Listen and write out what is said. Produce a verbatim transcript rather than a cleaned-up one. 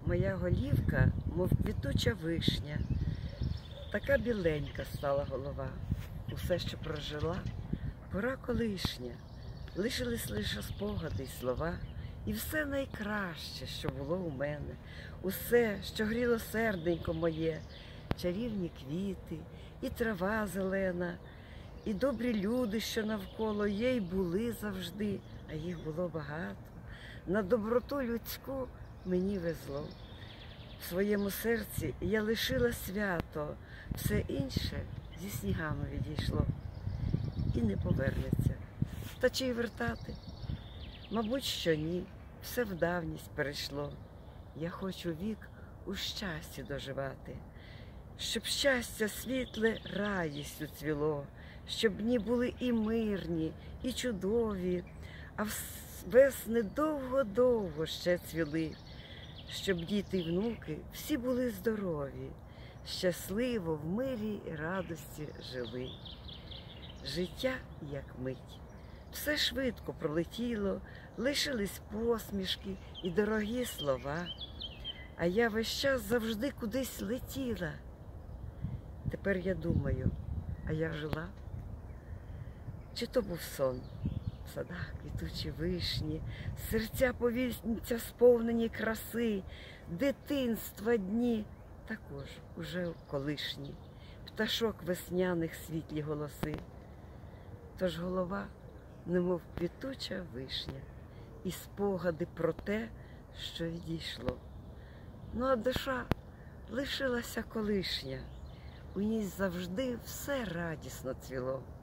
моя голівка, мов квітуча вишня, така біленька стала голова. Усе, що прожила, пора колишня, лишились лише спогади й слова, і все найкраще, що було у мене, усе, що гріло серденько моє, чарівні квіти, і трава зелена, і добрі люди, що навколо є й були завжди, а їх було багато. На доброту людську мені везло. В своєму серці я лишила свято, все інше зі снігами відійшло і не повернеться. Та чи й вертати? Мабуть, що ні, все в давність перейшло. Я хочу вік у щасті доживати, щоб щастя світле радістю цвіло, щоб дні були і мирні, і чудові, а весни довго-довго ще цвіли, щоб діти й внуки всі були здорові, щасливо в мирі і радості жили. Життя як мить. Все швидко пролетіло, лишились посмішки і дорогі слова. А я весь час завжди кудись летіла. Тепер я думаю, а я жила? Чи то був сон? В садах квітучі вишні, серця повільця сповнені краси, дитинства дні також уже колишні, пташок весняних світлі голоси. Тож голова, немов квітуча вишня, і спогади про те, що відійшло. Ну а душа лишилася колишня, у ній завжди все радісно цвіло.